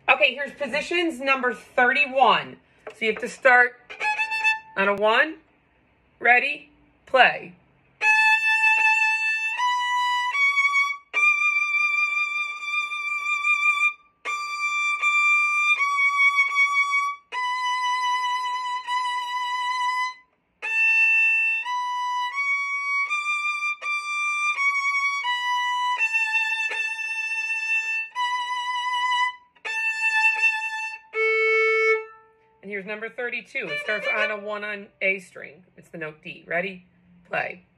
Okay, here's positions number 31. So you have to start on a 1. Ready? Play. And here's number 32. It starts on a 1 on A string. It's the note D. Ready? Play.